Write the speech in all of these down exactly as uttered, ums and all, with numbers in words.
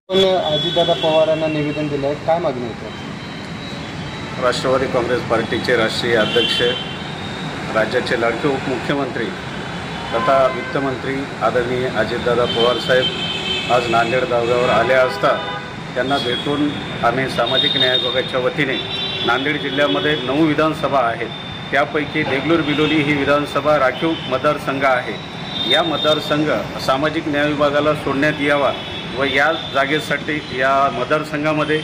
पण अजितदादा पवारांना निवेदन दिलं आहे, काय मागणी होती? राष्ट्रवादी काँग्रेस पार्टीचे राष्ट्रीय अध्यक्ष, राज्याचे लाडके उपमुख्यमंत्री तथा वित्तमंत्री आदरणीय अजितदादा पवारसाहेब आज नांदेड दौऱ्यावर आले असता त्यांना भेटून आम्ही सामाजिक न्याय विभागाच्या वतीने नांदेड जिल्ह्यामध्ये नऊ विधानसभा आहेत, त्यापैकी देगलूर बिलोली ही विधानसभा राखीव मतदारसंघ आहे। या मतदारसंघ सामाजिक न्याय विभागाला सोडण्यात यावा व या जागेसाठी या मतदारसंघामध्ये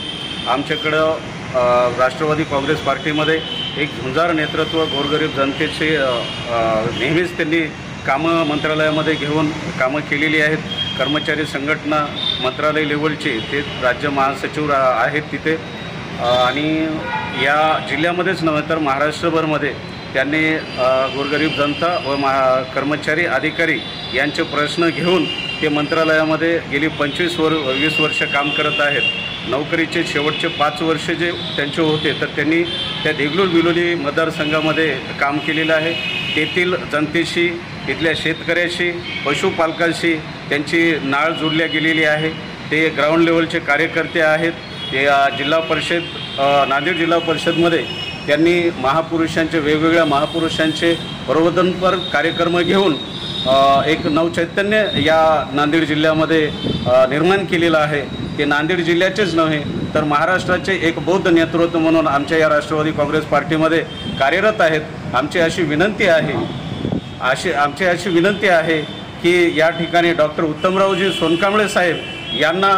आमच्याकडं राष्ट्रवादी काँग्रेस पार्टीमध्ये एक झुंजार नेतृत्व, गोरगरीब जनतेचे नेहमीच त्यांनी कामं मंत्रालयामध्ये घेऊन कामं केलेली आहेत। कर्मचारी संघटना मंत्रालय लेवलचे ते राज्य महासचिव आहेत तिथे, आणि या जिल्ह्यामध्येच नव्हे तर महाराष्ट्रभरमध्ये त्यांनी गोरगरीब जनता व महा कर्मचारी अधिकारी यांचे प्रश्न घेऊन ते मंत्रालयामध्ये गेली पंचवीस वर वीस वर्ष काम करत आहेत। नोकरीचे शेवटचे पाच वर्ष जे त्यांचे होते तर त्यांनी त्या देगलूर बिलोली मतदारसंघामध्ये काम केलेलं आहे। तेथील जनतेशी, तिथल्या शेतकऱ्याशी, पशुपालकांशी त्यांची नाळ जोडल्या गेलेली आहे। ते ग्राउंड लेवलचे कार्यकर्ते आहेत। ते जिल्हा परिषद नांदेड जिल्हा परिषदमध्ये त्यांनी महापुरुषांचे वेगवेगळ्या महापुरुषांचे प्रबोधनपर कार्यक्रम घेऊन एक नवचैतन्य या नांदेड जिल्ह्यामध्ये निर्माण केलेलं आहे। ते नांदेड जिल्ह्याचेच नव्हे तर महाराष्ट्राचे एक बौद्ध नेतृत्व म्हणून आमच्या या राष्ट्रवादी काँग्रेस पार्टीमध्ये कार्यरत आहेत। आमची अशी विनंती आहे अशी आमची अशी विनंती आहे की या ठिकाणी डॉक्टर उत्तमरावजी सोनकांबळे साहेब यांना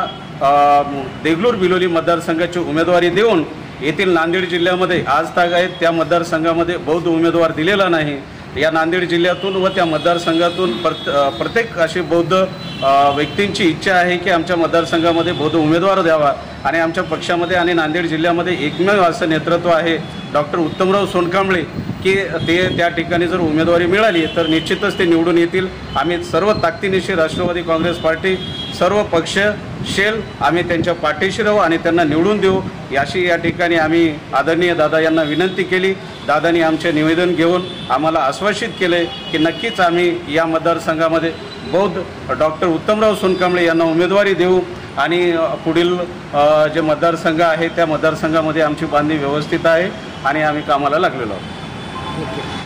देगलूर बिलोली मतदारसंघाची उमेदवारी देऊन येथील नांदेड जिल्ह्यामध्ये आज ताग आहेत त्या मतदारसंघामध्ये बौद्ध उमेदवार दिलेला नाही। या नांदेड जिल्ह्यातून व त्या मतदारसंघातून प्रत प्रत्येक अशी बौद्ध व्यक्तींची इच्छा आहे की आमच्या मतदारसंघामध्ये बौद्ध उमेदवार द्यावा, आणि आमच्या पक्षामध्ये आणि नांदेड जिल्ह्यामध्ये एकमेव असं नेतृत्व आहे डॉक्टर उत्तमराव सोनकांबळे की ते त्या ठिकाणी जर उमेदवारी मिळाली तर निश्चितच ते निवडून येतील। आम्ही सर्व ताकदीनिशी राष्ट्रवादी काँग्रेस पार्टी सर्व पक्ष शेल आम्ही त्यांच्या पाठीशी राहू आणि त्यांना निवडून देऊ याशी या ठिकाणी आम्ही आदरणीय दादा यांना विनंती केली। दादांनी आमचे निवेदन घेऊन आम्हाला आश्वासित केले की नक्कीच आम्ही या मतदारसंघामध्ये बौद्ध डॉक्टर उत्तमराव सोनकांबळे यांना उमेदवारी देऊ, आणि पुढील जे मतदारसंघ आहे त्या मतदारसंघामध्ये आमची बांधणी व्यवस्थित आहे आणि आम्ही कामाला लागलेलो आहोत।